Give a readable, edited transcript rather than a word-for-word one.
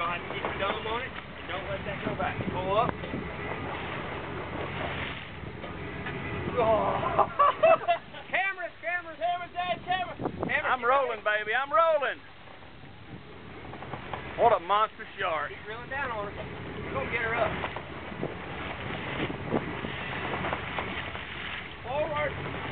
Go ahead and get your dome on it, and don't let that go back. Pull up. Oh. Cameras, Dad, camera. I'm rolling, baby. I'm rolling. What a monster shark. Keep drilling down on her. You're going to get her up. Forward.